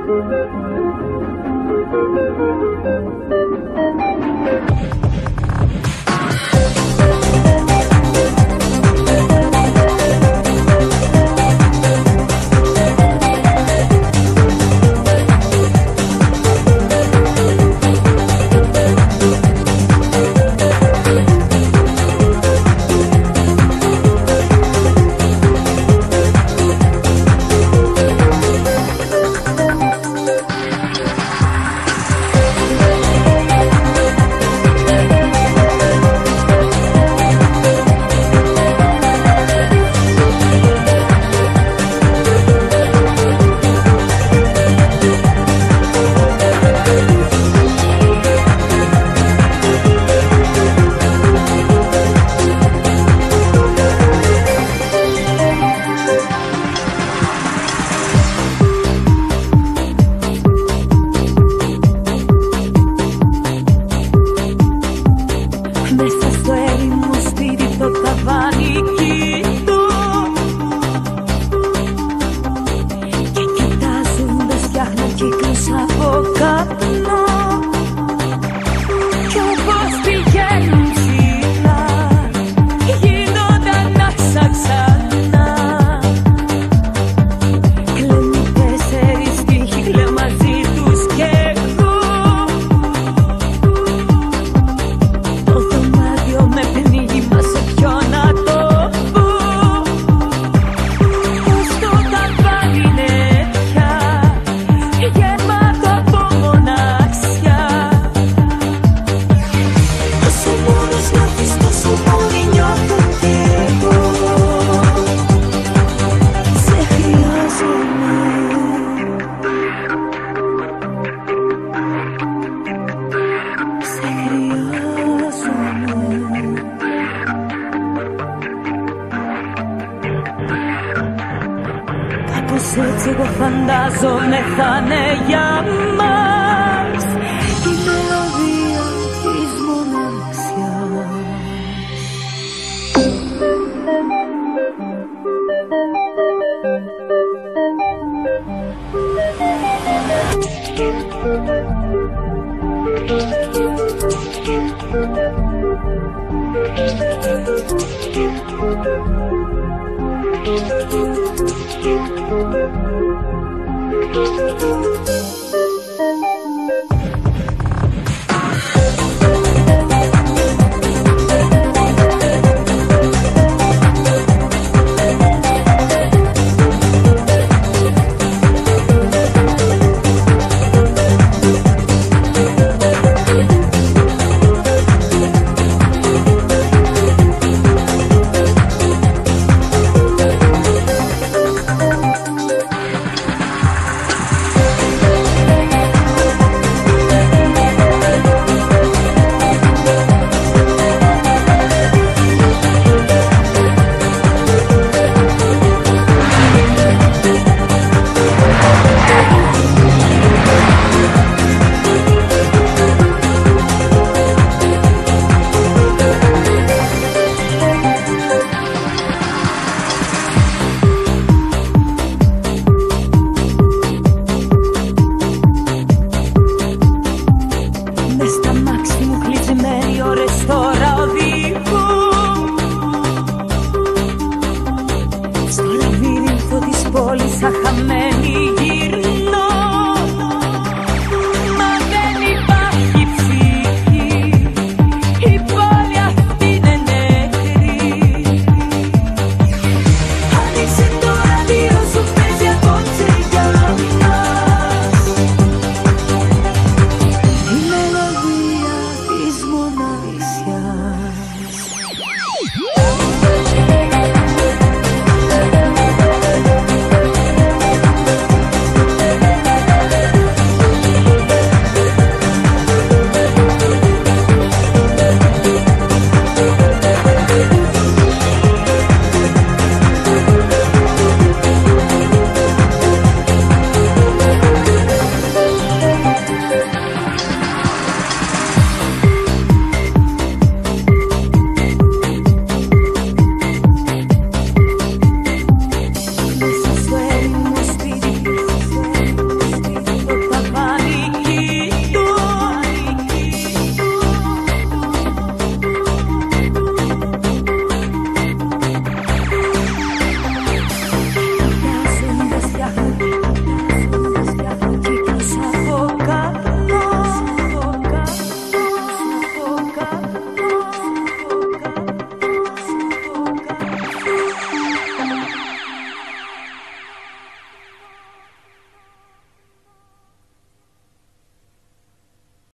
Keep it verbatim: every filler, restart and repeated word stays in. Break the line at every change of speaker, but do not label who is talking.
Μέσα στο έρημο σπίτι το ταβάνι κοιτώ και κοιτάζοντας φτιάχνω κύκλους από καπνό κι όπως πηγαίνουν ψηλά γίνονται ανάσα ξανά. Κλαίνε τέσσερις τοίχοι, κλαίω μαζί τους και εγώ. Το δωμάτιο με πνίγει, μα σε ποιον να το πω. Πως το ταβάνι είναι πια γεμάτο από μοναξιά. Τόσο μόνος νιώθεις, τόσο μόνη νιώθω κι εγώ. Σε χρειάζομαι. Σε χρειάζομαι. Κάπως έτσι εγώ φαντάζομαι θα'ναι για μας η μελωδία της μοναξιάς. Thank you.